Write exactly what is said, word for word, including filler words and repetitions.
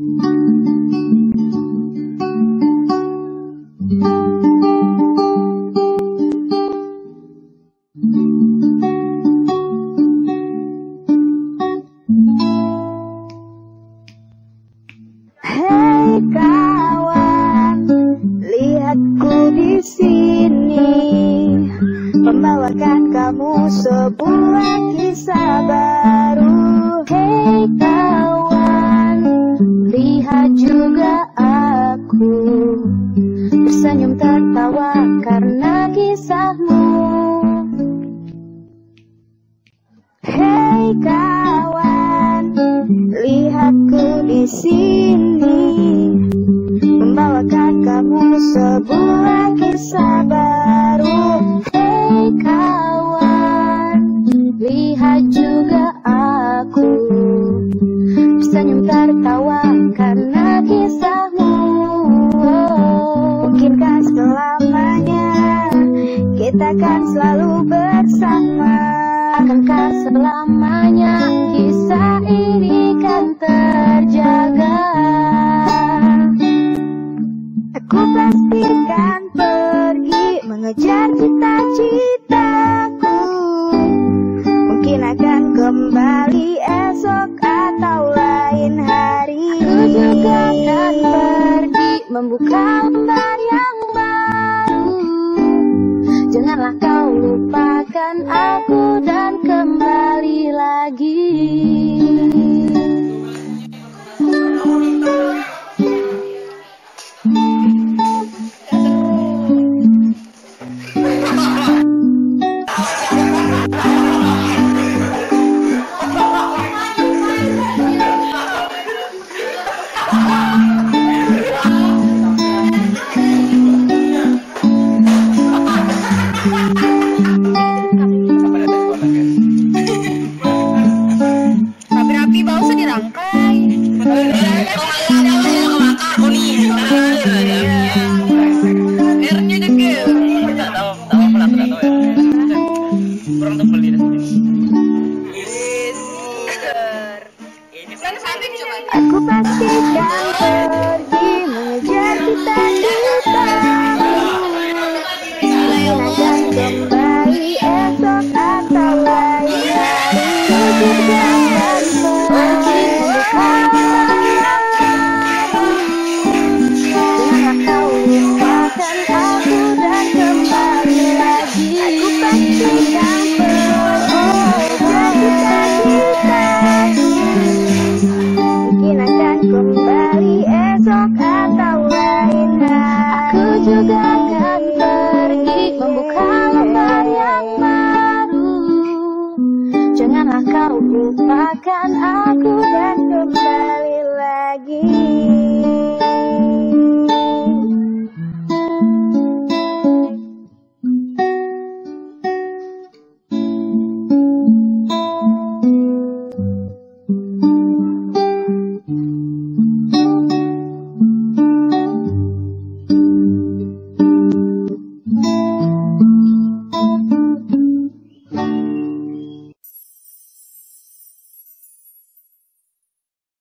Hei kawan, lihatku di sini, membawakan kamu sebuah kisah baru. Hei kawan, lihat juga aku, tersenyum tertawa karena kisahmu. Hei kawan, lihatku di sini, membawakan kamu sebuah kisah baru. Hei kawan, lihat juga aku, tersenyum tertawa karena kisahmu. Oh, mungkinkah selamanya kita kan selalu bersama? Akankah selamanya kisah ini kan terjaga? Aku pastikan pergi mengejar cita-citaku. Mungkin akan kembali esok atau lain hari. Aku juga akan pergi membuka lembar yang baru. Janganlah kau lupakan aku dan kembali lagi. Rapi-rapi bau usah dirangkai. Airnya deket. Tak tahu, tahu apa tak tahu ya. Kurang tahu beli dah. Ini kan samping coba. Aku pastikan pergi mengejar cita-citaku. Akan kembali esok atau lain hari. Aku juga akan pergi janganlah kau lupakan aku dan kembali lagi. Aku pastikan pergi mengejar cita-citaku. Mungkin akan kembali esok atau lain hari. Aku juga akan pergi membuka lembar yang baru. Janganlah kau lupakan aku dan kembali lagi.